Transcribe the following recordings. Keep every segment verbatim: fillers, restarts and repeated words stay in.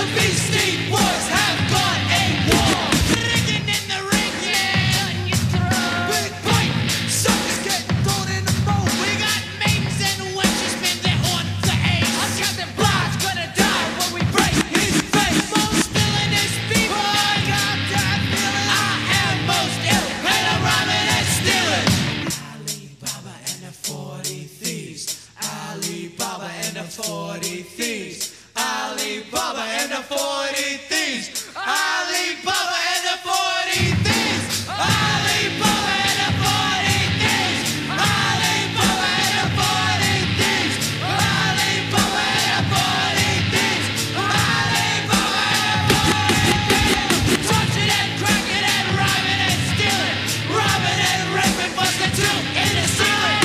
forty thieves. Ali Baba and the forty thieves. Ali Baba and the forty thieves. Ali Baba and the forty thieves. Ali Baba and the forty thieves. Ali Baba and the forty thieves. Ali Baba and the forty thieves. Touching and cracking and robbing and stealing, robbing and raping, busting two in the ceiling.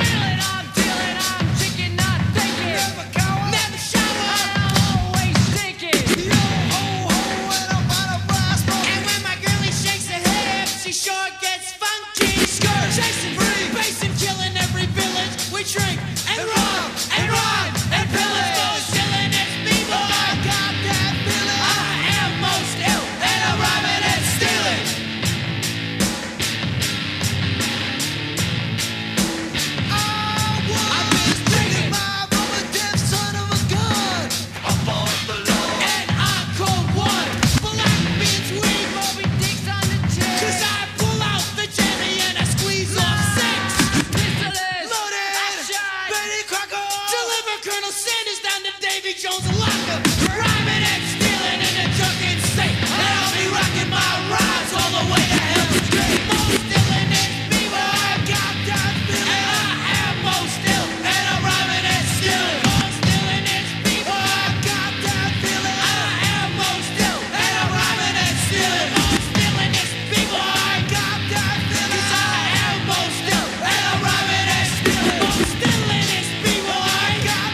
Drink and rob and rob and pillage most silliness people. I got that feeling. I am most ill and I'm robbing and stealing. Oh, I've been drinking my rubber deaf son of a gun. Up on the lawn. And I'm cold one. Black beans, weed, Moby Dick's on the chair. Cause I pull out the jelly and I squeeze off six. Colonel Sanders down to Davy Jones' locker, rhyming and stealing in a drunken state, and I'll be rocking my rhymes all the way to Heaven's Gate. Most ill is people, I got that feeling, and I am most ill, and I'm rhyming and stealing. Most ill is people, I got that feeling, I am most ill, and I'm rhyming and stealing. Most ill is people, I got that feeling, 'cause I am most ill, and I'm rhyming and stealing. Most ill is people, I got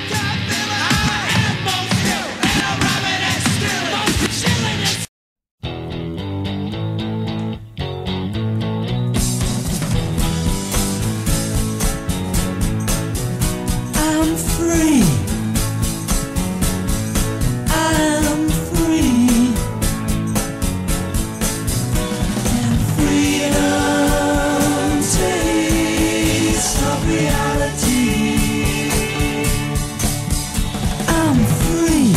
I'm free. I'm free. And freedom tastes of reality. I'm free.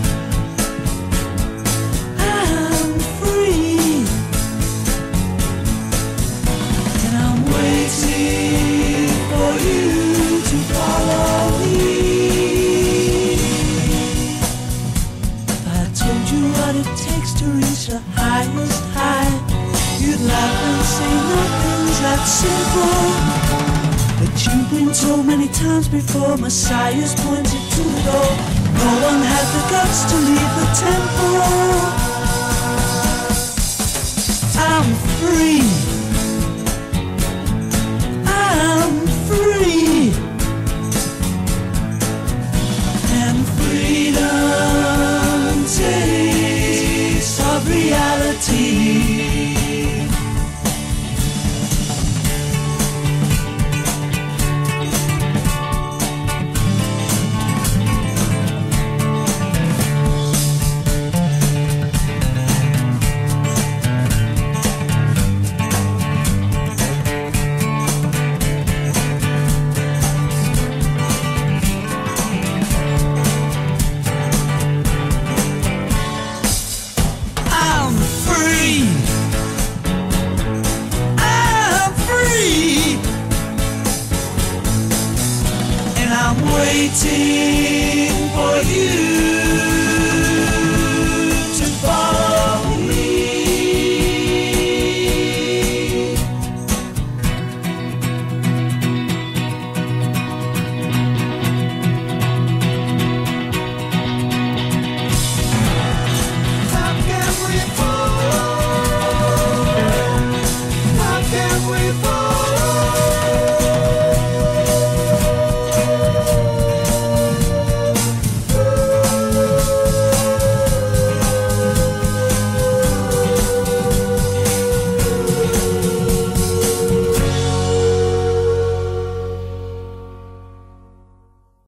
I'm free. And I'm waiting for you to follow. What it takes to reach the highest high, you'd laugh and say nothing's that simple. But you've been told many times before, Messiah's pointed to the door. No one had the guts to leave the temple. I'm free. I'm free. And freedom of reality.